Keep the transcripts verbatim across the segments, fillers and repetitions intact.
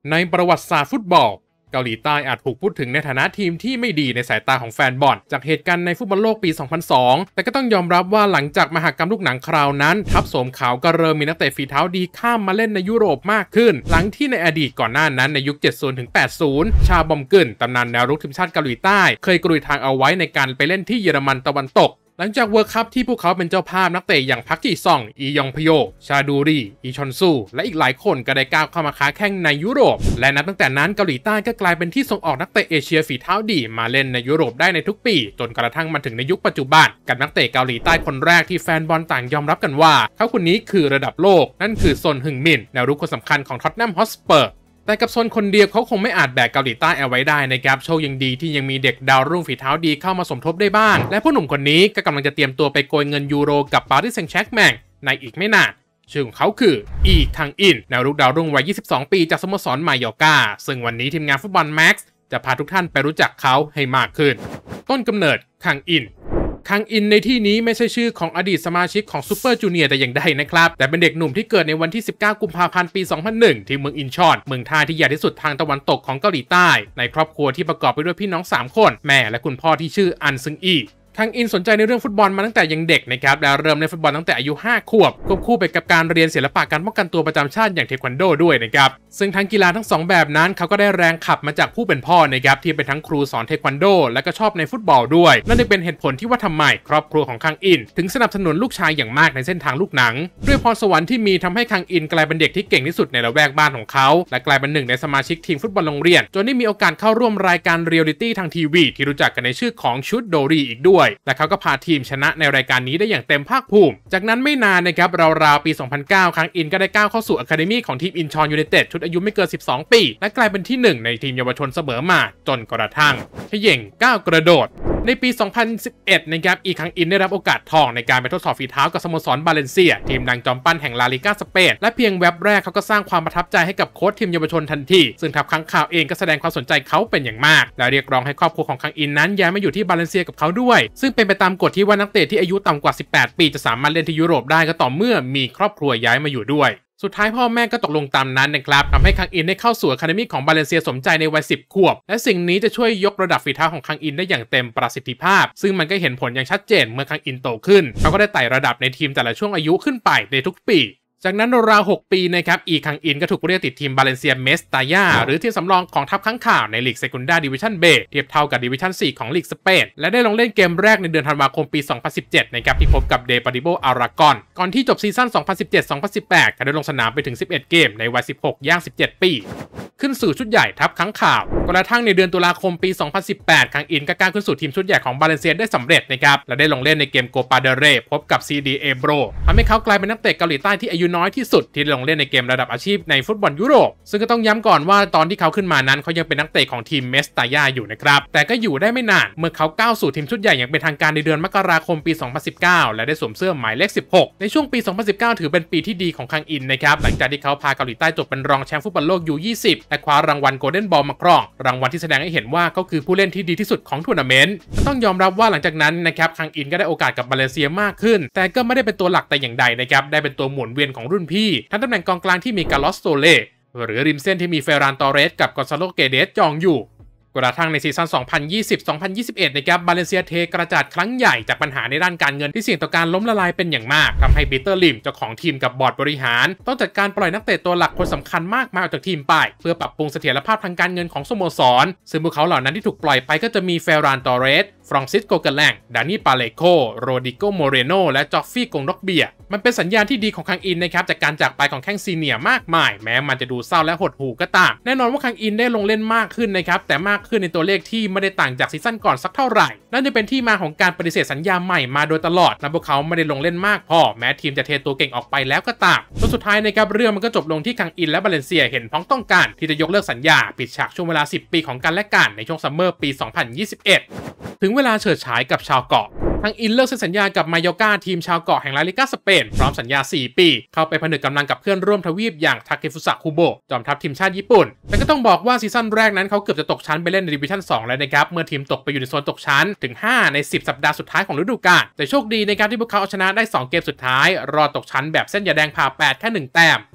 ในประวัติศาสตร์ฟุตบอลเกาหลีใต้อาจถูกพูดถึงในฐานะทีมที่ไม่ดีในสายตาของแฟนบอลจากเหตุการณ์ในฟุตบอลโลกปี สองพันสอง แต่ก็ต้องยอมรับว่าหลังจากมหกรรมลูกหนังคราวนั้นทัพโสมขาวก็เริ่มมีนักเตะฝีเท้าดีข้ามมาเล่นในยุโรปมากขึ้นหลังที่ในอดีตก่อนหน้านั้นในยุค เจ็ดสิบถึงแปดสิบ ชาบอมกึนตำนานแนวรุกทีมชาติเกาหลีใต้เคยกรุยทางเอาไว้ในการไปเล่นที่เยอรมันตะวันตกหลังจากเวิร์คคัพที่พวกเขาเป็นเจ้าภาพนักเตะอย่างพักจีซองอียองพโยชาดูรีอีชอนซูและอีกหลายคนก็ได้ก้าวเข้ามาค้าแข่งในยุโรปและนับตั้งแต่นั้นเกาหลีใต้ก็กลายเป็นที่ส่งออกนักเตะเอเชียฝีเท้าดีมาเล่นในยุโรปได้ในทุกปีจนกระทั่งมาถึงในยุคปัจจุบันกับนักเตะเกาหลีใต้คนแรกที่แฟนบอลต่างยอมรับกันว่าเขาคนนี้คือระดับโลกนั่นคือซอนฮึงมินแนวรุกคนสำคัญของท็อตแนมฮอตสเปอร์แต่กับซนคนเดียวเขาคงไม่อาจแบกเกาหลีใต้เอาไว้ได้นะครับโชคยังดีที่ยังมีเด็กดาวรุ่งฝีเท้าดีเข้ามาสมทบได้บ้างและผู้หนุ่มคนนี้ก็กำลังจะเตรียมตัวไปโกยเงินยูโรกับปารีสแซงต์แชร์กแมงในอีกไม่นานชื่อของเขาคืออีคังอินแนวรุกดาวรุ่งวัยยี่สิบสองปีจากสโมสรมายอร์กาซึ่งวันนี้ทีมงานฟุตบอลแม็กซ์จะพาทุกท่านไปรู้จักเขาให้มากขึ้นต้นกำเนิดคังอินคังอินในที่นี้ไม่ใช่ชื่อของอดีตสมาชิกของซูเปอร์จูเนียร์แต่อย่างใดนะครับแต่เป็นเด็กหนุ่มที่เกิดในวันที่สิบเก้ากุมภาพันธ์ปีสองพันหนึ่งที่เมืองอินชอนเมืองท่าที่ใหญ่ที่สุดทางตะวันตกของเกาหลีใต้ในครอบครัวที่ประกอบไปด้วยพี่น้องสามคนแม่และคุณพ่อที่ชื่ออันซึงอีคังอินสนใจในเรื่องฟุตบอลมาตั้งแต่ยังเด็กนะครับและเริ่มเล่นฟุตบอลตั้งแต่อายุห้าขวบควบคู่ไปกับการเรียนศิลปะการป้องกันตัวประจำชาติอย่างเทควันโดด้วยนะครับซึ่งทั้งกีฬาทั้งสองแบบนั้นเขาก็ได้แรงขับมาจากผู้เป็นพ่อนะครับที่เป็นทั้งครูสอนเทควันโดและก็ชอบในฟุตบอลด้วยนั่นจึงเป็นเหตุผลที่ว่าทำไมครอบครัวของคังอินถึงสนับสนุนลูกชายอย่างมากในเส้นทางลูกหนังด้วยพรสวรรค์ที่มีทำให้คังอินกลายเป็นเด็กที่เก่งที่สุดในละแวกบ้านของเขาและกลายเป็นหนึ่งในสมาชิกทีมฟุตบอลโรงเรียนจนได้มีโอกาสเข้าร่วมรายการเรียลลิตี้ทางทีวีที่รู้จักกันในชื่อของชุดโดรีอีกด้วยและเขาก็พาทีมชนะในรายการนี้ได้อย่างเต็มภาคภูมิจากนั้นไม่นานนะครับราวๆปีสองพันเก้าคังอินก็ได้ก้าวเข้าสู่อะคาเดมี่ของทีมอินชอนยูไนเต็ดชุดอายุไม่เกินสิบสองปีและกลายเป็นที่หนึ่งในทีมเยาวชนเสมอมาจนกระทั่งเขย่งก้าวกระโดดในปีสองพันสิบเอ็ดนะครับอีคังอินได้รับโอกาสทองในการไปทดสอบฝีเท้ากับสโมสรบาเลนเซียทีมดังจอมปั้นแห่งลาลิก้าสเปนและเพียงแวบแรกเขาก็สร้างความประทับใจให้กับโค้ชทีมเยาวชนทันทีซึ่งทัพค้างคาวเองก็แสดงความสนใจเขาเป็นอย่างมากและเรียกร้องให้ครอบครัวของคังอินนั้นย้ายมาอยู่ที่บาเลนเซียกับเขาด้วยซึ่งเป็นไปตามกฎที่ว่านักเตะที่อายุต่ำกว่าสิบแปดปีจะสามารถเล่นที่ยุโรปได้ก็ต่อเมื่อมีครอบครัวย้ายมาอยู่ด้วยสุดท้ายพ่อแม่ก็ตกลงตามนั้นนะครับทำให้คังอินได้เข้าสู่อะคาเดมี่ของบาเลนเซียสมใจในวัยสิบขวบและสิ่งนี้จะช่วยยกระดับฝีเท้าของคังอินได้อย่างเต็มประสิทธิภาพซึ่งมันก็เห็นผลอย่างชัดเจนเมื่อคังอินโตขึ้นเขาก็ได้ไต่ระดับในทีมแต่ละช่วงอายุขึ้นไปในทุกปีจากนั้นราวๆหกปีนะครับอีคังอินก็ถูกเรียกติดทีมบาเลนเซียเมสตายาหรือทีมสำรองของทัพค้างคาวในลีกเซกุนดาดิวิชั่นเบเทียบเท่ากับดิวิชั่นสี่ของลีกสเปนและได้ลงเล่นเกมแรกในเดือนธันวาคมปีสองพันสิบเจ็ดนะครับที่พบกับเดปาดิโบอารากอนก่อนที่จบซีซั่น สองพันสิบเจ็ด สองพันสิบแปด ก็ได้ลงสนามไปถึงสิบเอ็ดเกมในวัยสิบหกย่างสิบเจ็ดปีขึ้นสู่ชุดใหญ่ทัพค้างคาวกระทั่งในเดือนตุลาคมปีสองพันสิบแปดคังอินก็ก้าวขึ้นสู่ทีมชุดใหญ่ของบาเลนเซียได้สำเร็จนะครับและได้ลงเล่นในเกมโกปาเดเรพบกับ ซี ดี เอ โบรทำให้เขากลายเป็นนักเตะเกาหลีใต้ที่อายุน้อยที่สุดที่ลงเล่นในเกมระดับอาชีพในฟุตบอลยุโรปซึ่งก็ต้องย้ำก่อนว่าตอนที่เขาขึ้นมานั้นเขายังเป็นนักเตะของทีมเมสตายาอยู่นะครับแต่ก็อยู่ได้ไม่นานเมื่อเขาก้าวสู่ทีมชุดใหญ่อย่างเป็นทางการในเดือนมกราคมปีสองพันสิบเก้าและได้สวมเสื้อหมายเลขสิบหกในช่วงปีสองพันสิบเก้าถือเป็นปีที่ดีของคังอินนะครับหลังจากที่เขาพาเกาหลีใต้จบเป็นรองแชมป์ฟุตบอลโลก ยู ยี่สิบ และคว้ารางวัลโกลเด้นบอลมาครองรางวัลที่แสดงให้เห็นว่าเขาคือผู้เล่นที่ดีที่สุดของทัวร์นาเมนต์ต้องยอมรับว่าหลังจากนั้นนะครับคังอินก็ได้โอกาสกับบาเลนเซียมากขึ้นแต่ก็ไม่ได้เป็นตัวหลักแต่อย่างใดนะครับได้เป็นตัวหมุนเวียนของรุ่นพี่ทั้งตำแหน่งกองกลางที่มีกาลอสโซเล่หรือริมเส้นที่มีเฟรานตอเรสกับกอนซาโลเกเดสจองอยู่กระทั่งในซีซั่น สองพันยี่สิบ สองพันยี่สิบเอ็ด นะครับบาเลนเซียเทกระจาดครั้งใหญ่จากปัญหาในด้านการเงินที่เสี่ยงต่อการล้มละลายเป็นอย่างมากทำให้ปีเตอร์ลิมเจ้าของทีมกับบอร์ดบริหารต้องจัดการปล่อยนักเตะตัวหลักคนสำคัญมากมายออกจากทีมไปเพื่อปรับปรุงเสถียรภาพทางการเงินของสโมสรซึ่งพวกเขาเหล่านั้นที่ถูกปล่อยไปก็จะมีเฟรานตอเรสฟรองซิสโกเกแลงดานี่ปาเลโคโรดิโกโมเรโนและจอฟฟี่กงดอกเบียมันเป็นสัญญาณที่ดีของคังอินนะครับจากการจากไปของแข้งซีเนียร์มากมายแม้มันจะดูเศร้าและหดหู่ก็ตามแน่นอนว่าคังอินได้ลงเล่นมากขึ้นนะครับแต่มากขึ้นในตัวเลขที่ไม่ได้ต่างจากซีซั่นก่อนสักเท่าไหร่นั่นจะเป็นที่มาของการปฏิเสธสัญญาใหม่มาโดยตลอดและพวกเขาไม่ได้ลงเล่นมากพอแม้ทีมจะเทตัวเก่งออกไปแล้วก็ตามจนสุดท้ายนะครับเรื่องมันก็จบลงที่คังอินและบาเลนเซียเห็นพ้องต้องการที่จะยกเลิกสัญญาปิดฉากช่วงเวลาสิบปีของกันและกันในช่วงซัมเมอร์ปีสองพันยี่สิบเอ็ดถึงเวลาเฉิดฉายกับชาวเกาะคังอินเลิกเซ็นสัญญากับมายอร์กาทีมชาวเกาะแห่งลาลิก้าสเปนพร้อมสัญญาสี่ปีเข้าไปผนึกกำลังกับเพื่อนร่วมทวีปอย่างทาเคฟุสะคุโบะจอมทัพทีมชาติญี่ปุ่นแต่ก็ต้องบอกว่าซีซั่นแรกนั้นเขาเกือบจะตกชั้นไปเล่นในดิวิชั่นสองแล้วนะครับเมื่อทีมตกไปอยู่ในโซนตกชั้นถึงห้าในสิบสัปดาห์สุดท้ายของฤดูกาลแต่โชคดีในการที่พวกเขาเอาชนะได้สองเกมสุดท้ายรอดตกชั้นแบบเส้นยาแดงผ่าแปดแค่หนึ่งแต้ม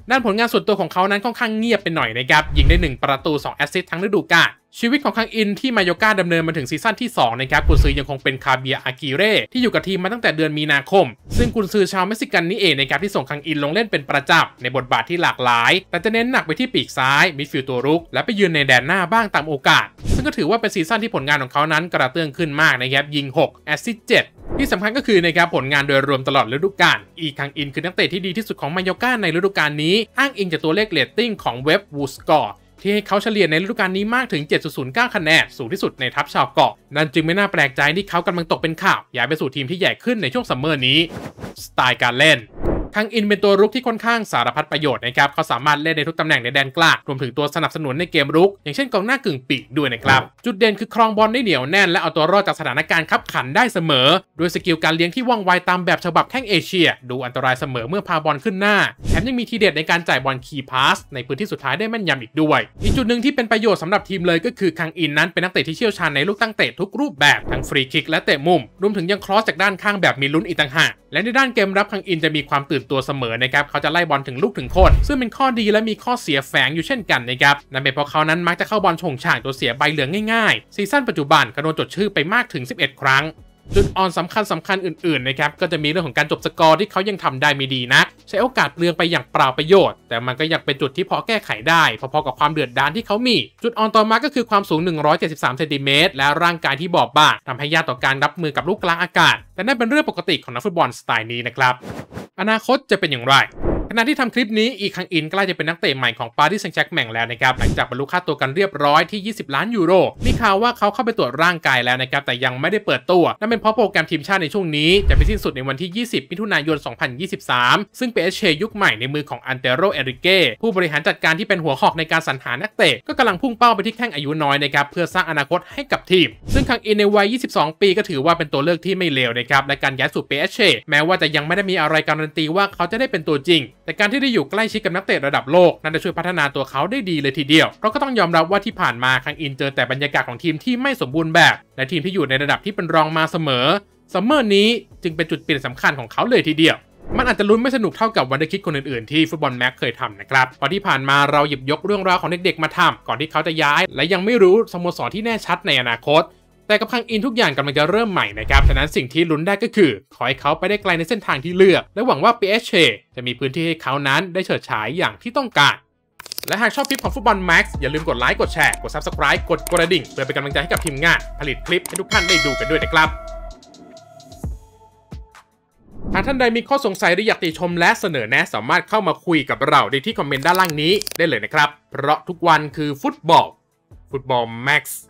ด้านผลงานส่วนตัวของเขานั้นค่อนข้างเงียบไปหน่อยนะครับยิงได้หนึ่งประตูสองแอสซิสต์ทั้งฤดูกาลชีวิตของคังอินที่มาโยก้าดำเนินมาถึงซีซั่นที่สองนะครับกุนซือยังคงเป็นคาเบียอากิเร่ที่อยู่กับทีมมาตั้งแต่เดือนมีนาคมซึ่งกุนซือชาวเม็กซิกันนี้เองนะครับที่ส่งคังอินลงเล่นเป็นประจำในบทบาทที่หลากหลายแต่จะเน้นหนักไปที่ปีกซ้ายมิดฟิลด์ตัวรุกและไปยืนในแดนหน้าบ้างตามโอกาสซึ่งก็ถือว่าเป็นซีซั่นที่ผลงานของเขานั้นกระเตื้องขึ้นมากนะครับยิงหกแอสซิสต์เจ็ดที่สำคัญก็คือนะครับผลงานโดยรวมตลอดฤดูกาลอีคังอินคือนักเตะที่ดีที่สุดของมาโยก้าในฤดูกาลนี้อ้างอิงจากตัวเลขเรตติ้งของเว็บ วูสกอร์ที่ให้เขาเฉลี่ยในฤดูกาลนี้มากถึง เจ็ดจุดศูนย์เก้า คะแนนสูงที่สุดในทัพชาวเกาะนั่นจึงไม่น่าแปลกใจที่เขากำลังตกเป็นข่าวย้ายไปสู่ทีมที่ใหญ่ขึ้นในช่วงซัมเมอร์นี้สไตล์การเล่นคังอินเป็นตัวรุกที่ค่อนข้างสารพัดประโยชน์นะครับเขาสามารถเล่นในทุกตำแหน่งในแดนกลางรวมถึงตัวสนับสนุนในเกมรุกอย่างเช่นกองหน้ากึ่งปีกด้วยนะครับจุดเด่นคือครองบอลได้เหนียวแน่นและเอาตัวรอดจากสถานการณ์คับขันได้เสมอด้วยสกิลการเลี้ยงที่ว่องไวตามแบบฉบับแข้งเอเชียดูอันตรายเสมอเมื่อพาบอลขึ้นหน้าแถมยังมีทีเด็ดในการจ่ายบอลคีย์พาสในพื้นที่สุดท้ายได้แม่นยำอีกด้วยอีกจุดหนึ่งที่เป็นประโยชน์สำหรับทีมเลยก็คือคังอินนั้นเป็นนักเตะที่เชี่ยวชาญในลูกตั้งเตะทุกรูปแบบทั้งฟรีคิกและเตะมุมรวมถึงยังครอสจากด้านข้างแบบมีลุ้นอีกต่างหากและในด้านเกมรับคังอินจะมีความตื่นตัวเสมอนะครับเขาจะไล่บอลถึงลูกถึงคนซึ่งเป็นข้อดีและมีข้อเสียแฝงอยู่เช่นกันนะครับนั่นเป็นเพราะเขานั้นมักจะเข้าบอลชงช่างตัวเสียใบเหลืองง่ายๆซีซั่นปัจจุบันก็โดนจดชื่อไปมากถึงสิบเอ็ดครั้งจุดอ่อนสำคัญสำคัญอื่นๆนะครับก็จะมีเรื่องของการจบสกอร์ที่เขายังทำได้ไม่ดีนักใช้โอกาสเปลืองไปอย่างเปล่าประโยชน์แต่มันก็ยังเป็นจุดที่พอแก้ไขได้พอๆกับความเดือดดาลที่เขามีจุดอ่อนต่อมาก็คือความสูงหนึ่งร้อยเจ็ดสิบสามเซนติเมตรและร่างกายที่บอบบางทำให้ยากต่อการรับมือกับลูกกลางอากาศแต่นั่นเป็นเรื่องปกติของนักฟุตบอลสไตล์นี้นะครับอนาคตจะเป็นอย่างไรขณะที่ทำคลิปนี้อีคังอินใกล้จะเป็นนักเตะใหม่ของปารีสแซงต์แชร์กแมงแล้วนะครับหลังจากบรรลุค่าตัวกันเรียบร้อยที่ยี่สิบล้านยูโรมีข่าวว่าเขาเข้าไปตรวจร่างกายแล้วนะครับแต่ยังไม่ได้เปิดตัวนั่นเป็นเพราะโปรแกรมทีมชาติในช่วงนี้จะไปสิ้นสุดในวันที่ยี่สิบมิถุนายนสองพันยี่สิบสามซึ่ง พี เอส จี ยุคใหม่ในมือของอันเตโรเอริเก้ผู้บริหารจัดการที่เป็นหัวหอกในการสรรหานักเตะก็กำลังพุ่งเป้าไปที่แข้งอายุน้อยนะครับเพื่อสร้างอนาคตให้กับทีมซึ่งคังอินในวัยยี่สิบสองปีก็ถือว่าเป็นตัวเลือกที่ไม่เลวนะครับและการย้ายสู่ พี เอส จี แม้ว่าจะยังไม่ได้มีอะไรการันตีว่าเขาจะได้เป็นตัวจริงแต่การที่ได้อยู่ใกล้ชิดกับนักเตะระดับโลกนั่นจะช่วยพัฒนาตัวเขาได้ดีเลยทีเดียวเพราะก็ต้องยอมรับว่าที่ผ่านมาคังอินเจอแต่บรรยากาศของทีมที่ไม่สมบูรณ์แบบและทีมที่อยู่ในระดับที่เป็นรองมาเสมอซัมเมอร์นี้จึงเป็นจุดเปลี่ยนสำคัญของเขาเลยทีเดียวมันอาจจะลุ้นไม่สนุกเท่ากับวันเดอร์คิดคนอื่นๆที่ฟุตบอลแม็กเคยทำนะครับเพราะที่ผ่านมาเราหยิบยกเรื่องราวของเด็กๆมาทำก่อนที่เขาจะย้ายและยังไม่รู้สโมสรที่แน่ชัดในอนาคตแต่กับคังอินทุกอย่างกำลังจะเริ่มใหม่นะครับฉะนั้นสิ่งที่ลุ้นได้ก็คือขอให้เขาไปได้ไกลในเส้นทางที่เลือกและหวังว่า พี เอส จี จะมีพื้นที่ให้เขานั้นได้เฉิดฉายอย่างที่ต้องการและหากชอบคลิปของฟุตบอลแม็กซ์อย่าลืมกดไลค์กดแชร์กด ซับสไครบ์ กดกระดิ่งเพื่อเป็นกำลังใจให้กับทีมงานผลิตคลิปให้ทุกท่านได้ดูกันด้วยนะครับหากท่านใดมีข้อสงสัยหรืออยากติชมและเสนอแนะสามารถเข้ามาคุยกับเราได้ที่คอมเมนต์ด้านล่างนี้ได้เลยนะครับเพราะทุกวันคือฟุตบอลฟุตบอลแม็กซ์